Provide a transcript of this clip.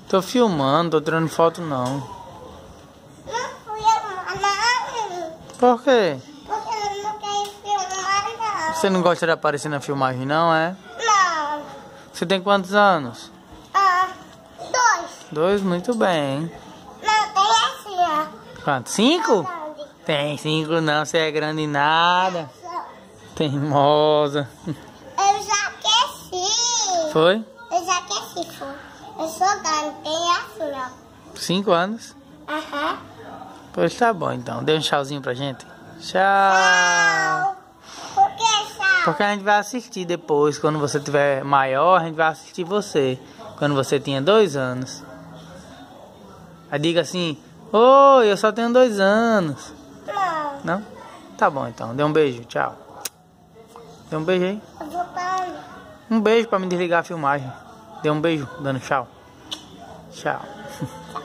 Tô filmando, tô tirando foto não. Não fui eu, não. Por quê? Porque eu não quero filmar, não. Você não gosta de aparecer na filmagem não, é? Não. Você tem quantos anos? 2. 2, muito bem. Não, tem assim, ó. Quanto? 5? Grande. Tem 5 não, você é grande em nada. Só. Teimosa. Eu já aqueci. Foi? Eu já aqueci, foi. Eu sou grande, tem assim, ó. 5 anos? Aham. Pois tá bom então. Dê um tchauzinho pra gente. Tchau. Tchau. Por que tchau? Porque a gente vai assistir depois. Quando você tiver maior, a gente vai assistir você. Quando você tinha 2 anos. Aí diga assim: oi, eu só tenho 2 anos. Não. Não? Tá bom então. Dê um beijo. Tchau. Dê um beijo aí. Eu vou para. Um beijo pra me desligar a filmagem. Dê um beijo, dando tchau. Tchau.